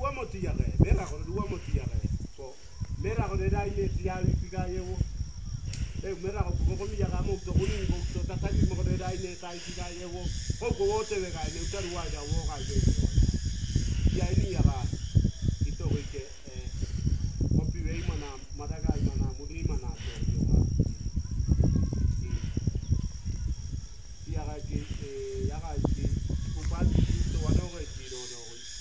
dua motia ke, mera ko dua motia ke. Ko mera ko dai ye tia piga yewo. Mera ko mi ya mo to kuni ko to tatagi mo ko dai ne tai piga yewo. Ko wote we ga ne utaru wa ja wo ga ye. Ya ini ya ga. Ito ko ke ko piwe mana madaga mana mudi mana to yo ga. Ya ga ki ya ga ki ko pa to wa no ga ki do do.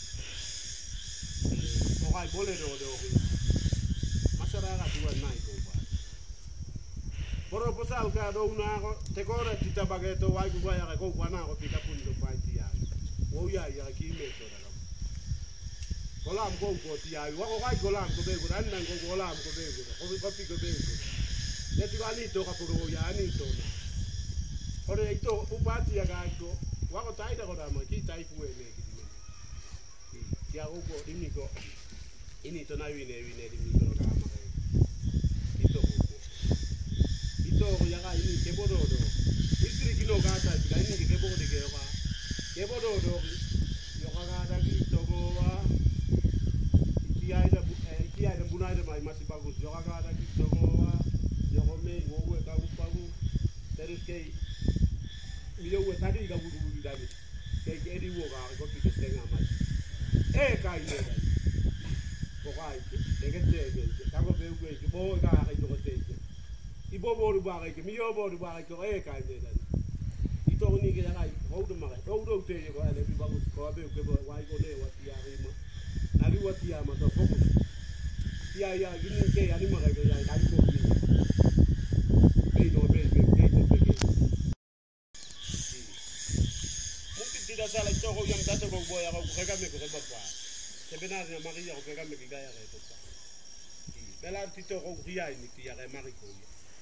Ko ga bole do do. Masara ga tuwa nai ko ba. Poro posal ka do una ko te kore kita bageto wai ku ya ko wana ko pika pun do pai ti ya. Wo ya ki me to da. Golam ko ti ya wa ko ga golam ko be guran nan ko golam ko be guran. Ko pi ko be guran. Ne ti ani to ka ko ya ani to na. Ore ito upati ya ga ko wa ko tai da ko da mo ki tai pu e ne ki. Ya ko ini to na wine di mi ko ga ma. Ito ya ga ini ke bodo do. Istri kino ga ta ga ini ke bodo ke ga. Ke bodo do yo ga da ki to go wa. Iki ada bunai da mai masih bagus. Yo ga da ki to go wa. Yo ko me wo we ka upagu. Terus ke yo we tadi ga buru da ni. Ke edi wo ga ko ki ke nga mai. Kai ne da. Ko ga ke te ka go be we ki bo ga ga to te. Ibo boru ba ke mi yo boru ba ke kai ne da. Ito ni ke ga ho do ma ho te ko ale bi bagus ko be ke wai ko ne wa ti ya ri ma. Ali wa ti ya ma do fokus. Ya gini ke ani ma ga ya ai ko ni. Be do be te. Mungkin tidak salah itu ko yang datu ko boya ko ka me ko ba pa. Sebenarnya Maria ko ka me ki ga ya ko pa. Belar ti to ko ria ni ti ya ga Maria ko.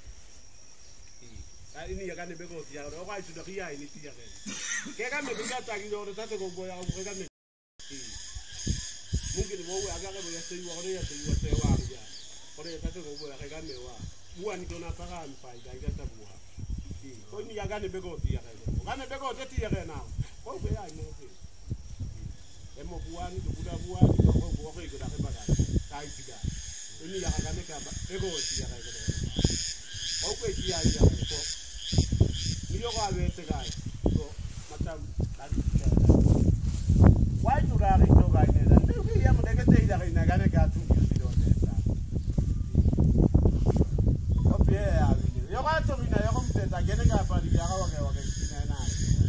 Ini ya kan bego ti ya ro ga sudah ria ini ti ya ga. Ke ka me ki ga ta ki do datu ko boya ko ka me. Mungkin wo aga ga ya sei wo ya sei wo te wa ya. Ore datu ko boya ka me wa. Buan ko na para an pa ga ga ta bua. Ko ni ya ga bego ti ya ga. Ga bego ti ya ga na. Ko be ai mo ti. Emo buan ko buda buan ko ko ko da ba ga. Tai ti ga. Ini ya ga ka bego ti ya ga ga. Ko ko ti ya ya ko. Ni yo ga be te ga. So macam tadi ya. Why do I to ga ne da? Ni ya mo de te da ga na ga ne ka tu ki do te ta. Ko be ya ni. Yo ga to ni na yo ko te ta ge ne ga pa di ga wa ga ki na na.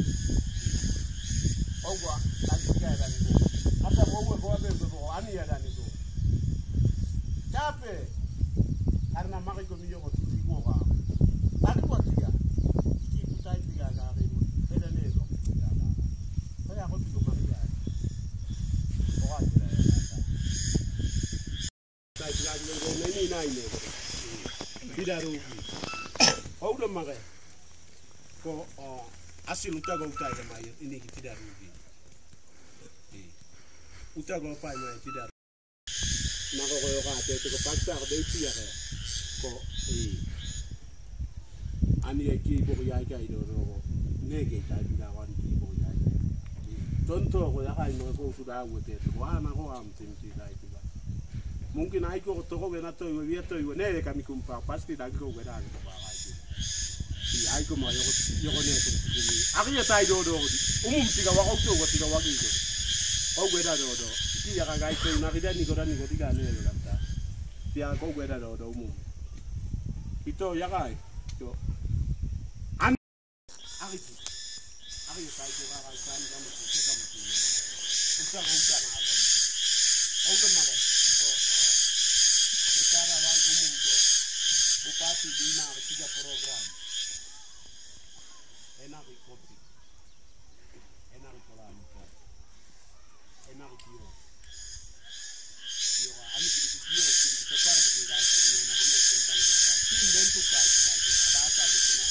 Ogwa la ki ga da ni. Ata mo mo ko be ko ani ya da ni ko. Chape. Karena mari ko mi yo ko ti mo ga. Tadi ko ti ya. Ki ku tai ti ga ga ri. Beda ne do. Ya da. Ko ya ko ti ko mari ya. Tidak rugi. Kau udah makai. Kau hasil udah kau udah kemarin ini tidak rugi. Udah kau apa yang tidak. Nah kau kata itu kepaksa kau itu ya kan. Kau ani aki boleh aja itu loh. Nege tadi kawan ki boleh aja. Contoh kau ya kan kau sudah buat itu. Wah nak kau am timti dah itu. Mungkin aiko toko bena to vieto y ne kami kumpa pasti dagi ko bena ko ba aiko. Si aiko ma yo ne ko ni. Aki ya tai do tiga wa ko tiga wa ki ko. O bena do. Ki ya ga aiko na ida ni ko diga ne lo kata. Dia ko bena do Ito ya ga to. An aki ya tai ko ga kan kan ko ka mu. Usa ko usa na ga. O do ma secara umum Bupati Bina 3 program enak kopi enak kolam enak kiro ani kiro kita tahu di rasa di mana ini tentang tim bentuk saja ada apa betul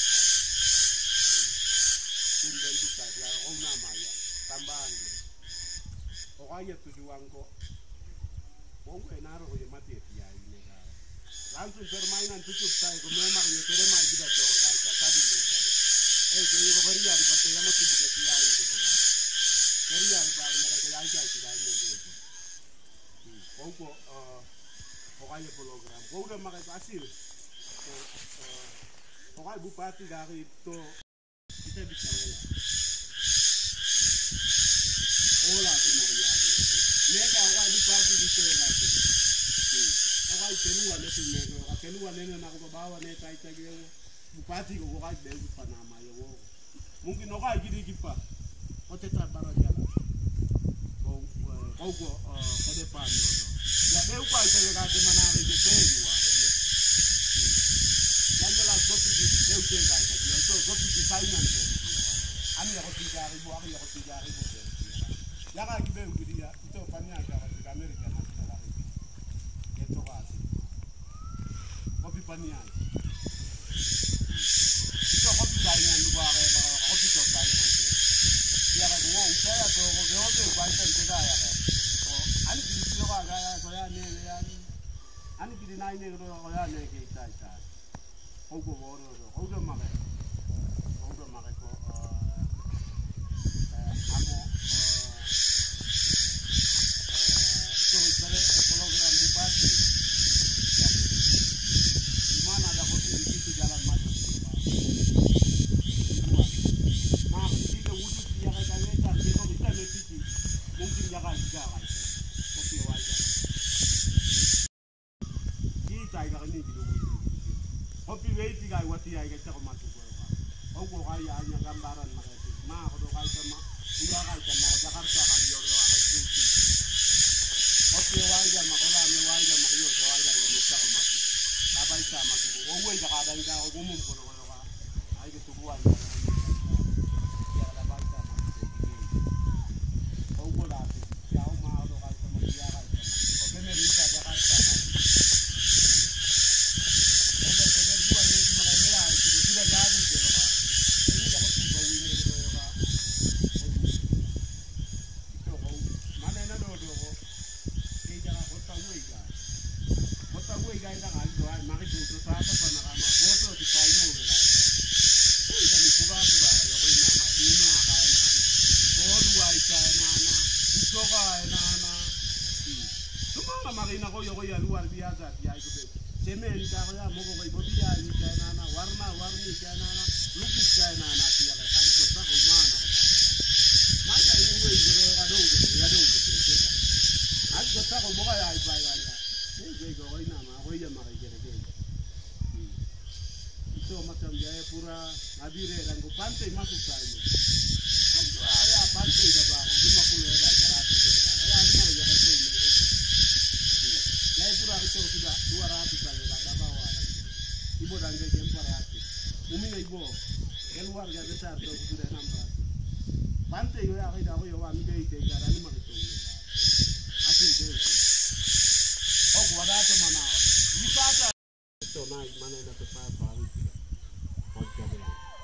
tim bentuk saja nama ya tambahan pokoknya tujuan kok mau enaruh ya mati ya ini langsung permainan tutup saya ko memang ya terima juga to ka tadi jadi ko beri ari bato ya moti buka tiya ini ko ba beri ari ba ya ko ya aja tidak ini Huko okale program. Kau dah makan hasil. Okale bupati dari itu kita bisa olah tu Maria. Mereka okale bupati di sana. Okale keluar dari mereka. Keluar nene nak bawa nene kaita dia. Bupati ko okale beru Panama yo. Mungkin okale gini kipa. Otetap baraja. Kau ko kedepan ya beu kwa ite ka te mana ri te pewa ya no la kopi di beu te ga ite yo to kopi di saina to ani ya kopi ga ri bo ari ya kopi ga ri bo ya ga ki beu di ya ito panya ga ri America na la ri eto ga si kopi panya ito kopi saina no ba ga kopi to saina ya ga wo usaya to go de kwa ite te ga ya ani kiri yoga gaya koya ne yani ani kiri nai ne ro koya ne ke tai tai ogo woro ogo mage ko amo so pare program bupati mana ada kopi di jalan maju ma ini ke wujud dia kaya tak dia bisa mesti mungkin jaga jaga Hopi wei tiga wati ay kita ko matuko ka. Ogo kaya anya gambaran makati. Ma ko do kaya sama iya kaya sama Jakarta ka yoro ka tuti. Hopi wai ma kola me wai ma yo to wai ya mo ko matu. Abay ta matuko. Ogo ida ka dan ka ko mum ko ka. Ay ke tuwa ya. Ya la bal ta. Ogo la ya ma do kaya sama iya kaya. Ogo me rita Jakarta. Marina ko yo ya luar biasa dia itu semen ka ya mo ko ibo dia ni kana warni kana lukis kana dia ka itu tak humana maka ini we jero ka do ya do aku tak ko mo ka ya iba ya ni go ina ma ko ya ma ke itu macam dia pura nabire dan ko pantai masuk saja ya pantai da ba ko 50 era jalan ya ni ya itu pura itu sudah 200 kali ada bawah. Ibu dan dia 400. Umi ibu keluarga besar tu sudah 600. Pantai yo ya kita yo wa mi dei jalan ni mak tu. Asin tu. Oh gua dah tu mana. Wisata itu naik mana dah tu apa itu. Hoja dia.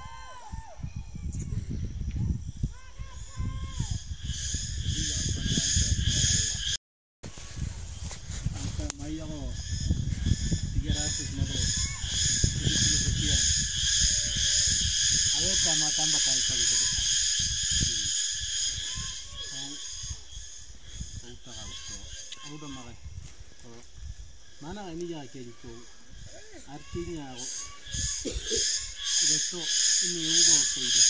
Maya ko 300 na ro. Itu sekian. Ayo tambah kali kali tu. Udah makan. Mana ini ya kayak gitu. Artinya itu ini ugo peda.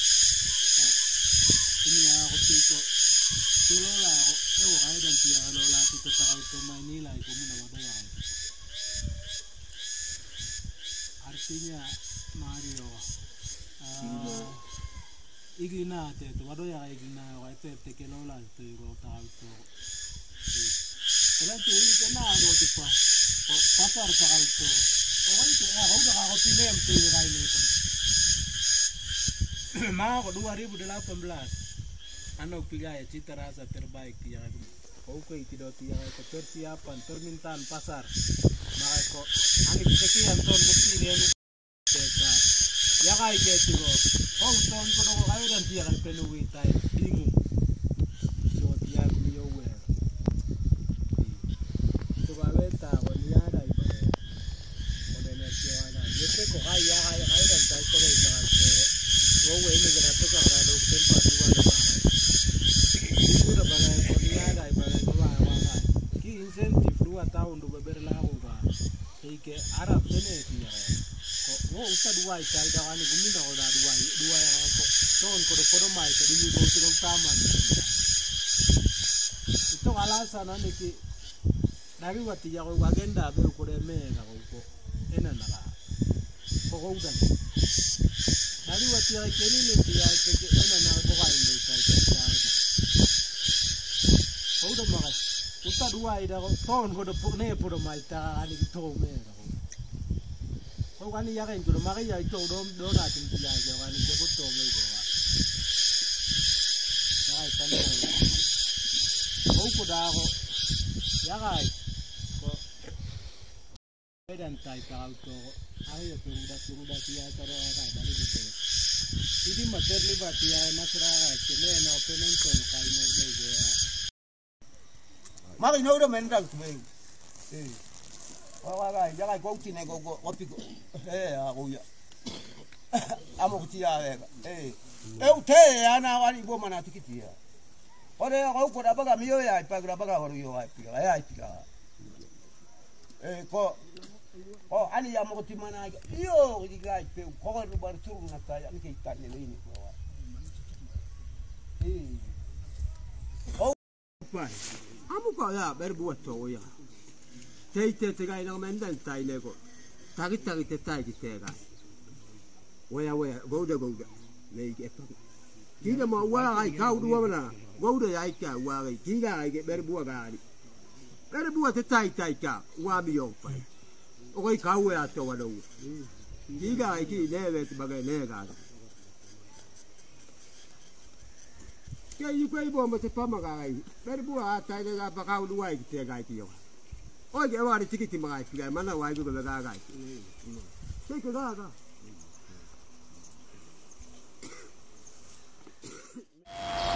Ini aku itu Lola, kaya dan dia Lola itu takal itu nilai kami nama dia. Artinya Mario, Iglina itu, waduh ya Iglina, itu teke Lola itu tahu itu. Kalau itu kena ada apa? Pasar takal itu. Oh itu, aku udah aku pilih yang itu kali itu. Mau 2018. Ano pilih cita rasa terbaik yang oke tidak yang persiapan permintaan pasar maka kok angin sekian ton mesti ini ya kayak gitu oh ton kalau kayu dan dia kan penuhi tay bingung so dia beliau itu kalau tahu dia ada ibu oleh nasihatnya itu kok kayu dan tay terus oh ini berarti kalau ada tempat dua udah banyak dia ada banyak incentive dua tahun do beberla uga ike arab teneti ya ko uta dua ida wani gumina oda dua ya ko ton ko do mai ke dimi go to taman ito alasa na niki nari wati ya ko agenda be ko de mega ko ena na ko go udan nari wati ya kenini dia ke ena na ko ga inde sai ta udah makas, udah dua ida ton ko do ne podo malta ani to me ko gani ya kan do mari ya to do na tin ya ya gani ke ko to me go ya tan ko da ko ya gai ko edan tai ka auto ayo peruda ya taro ga dari ko ini materli batia nasra ke ne na opening kon kai mo de go Mari no do mendal tu bem. Wa ya go tine go opiko. Ago ya. Amo tia ega. Eu te ana wali bo mana tikitia. Ore go ko da baga mio ya pa gra baga horo yo ai pika. Ai pika. Ko ani ya mo ti mana yo di gai pe ko ro bar turu na ta ya ni ke ta ne ni ko. Pai. Amuka ya berbuat to ya. Teite te gai na mendan tai lego. Tagi te tai ki te gai. Wea gouda. Nei ke pa. Kida ma wa ai kau dua mana. Gouda ya ka wa ai kida ai ke berbuat gai. Berbuat te tai ka wa mi yo pai. O kai kau ya to wa do. Kida ai ki ne te bagai ne gai. Kaya ko ibo mo te pamagai berbua tai ga bakau duai ki te gai ki yo oge wa ri tikiti magai ki mana wa go ga gai sai ko ga